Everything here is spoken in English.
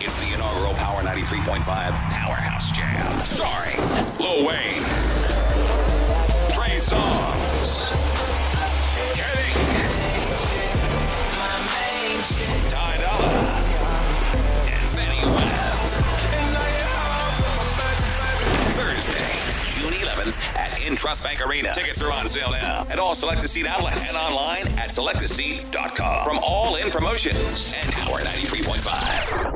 It's the inaugural Power 93.5 Powerhouse Jam. Starring Lil Wayne, Trey Songz, Kink, Ty Dolla, and Fetty Wap. Thursday, June 11th at Intrust Bank Arena. Tickets are on sale now at all Select the Seat outlets and online at selecttheseat.com. From All In Promotions and Power 93.5.